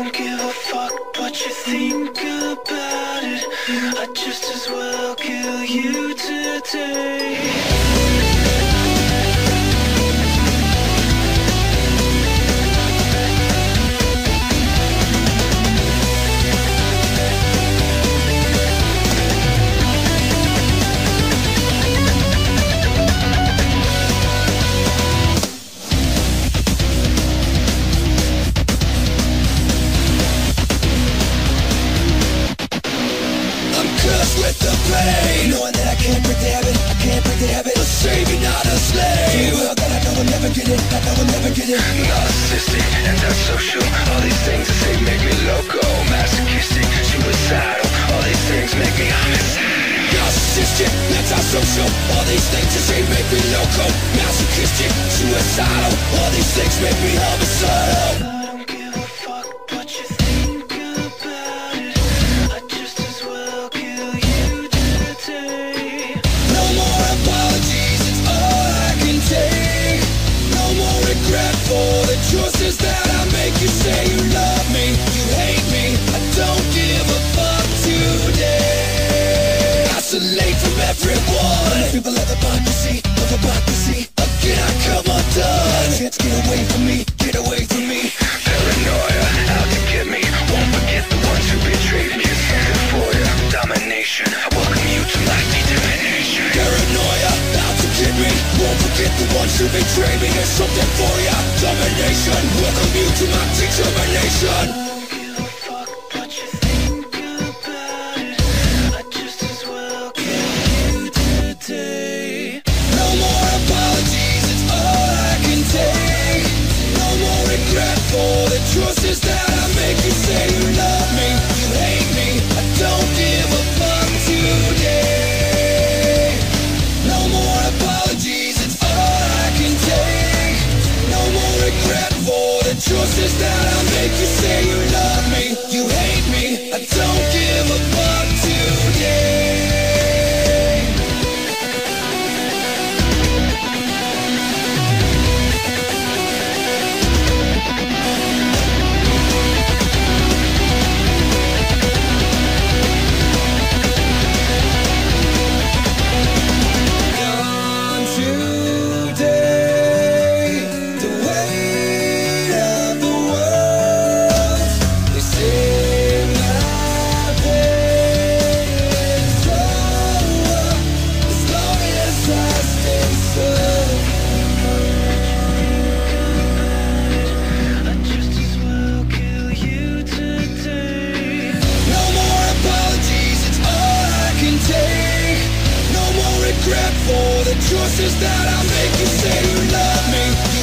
don't give a fuck what you think about it. I'd just as well kill you today. With the pain, knowing that I can't break the habit, I can't break the habit of saving, not a slave. Well, that I know I'll never get it, I know I'll never get it. Narcissistic, antisocial, all these things that say make me loco. Masochistic, suicidal, all these things make me homicidal. Narcissistic, antisocial, all these things that say make me loco. Masochistic, suicidal, all these things make me homicidal. I don't give a fuck what you think about it. I'd just as well kill you today. No more apologies, it's all I can take. No more regret for the choices that I make. You say you love me, you hate me, I don't give a fuck today. Isolate from everyone, people of hypocrisy, of hypocrisy. Again I come undone. Can't get away from me, get away from me. Paranoia, out to get me. Won't forget the ones who betrayed me. Something for you, domination. I welcome you to my determination. Paranoia, out to get me. Won't forget the ones who betray me. There's something for ya, domination. Welcome you to my determination. I don't give a fuck what you think about it. I'd just as well kill you today. No more apologies, it's all I can take. No more regret for the choices that I make. You say you love me, you hate me, I don't give a fuck today. No more apologies, it's all I can take. No more regret for the choices that I make. You say you love me, you hate me, I don't give a fuck today. Gone today, the weight of the world. They say my pain is over as long as I stay sober. I'd just as well kill you today. No more apologies, it's all I can take. No more regret for the choices that I make. You say you love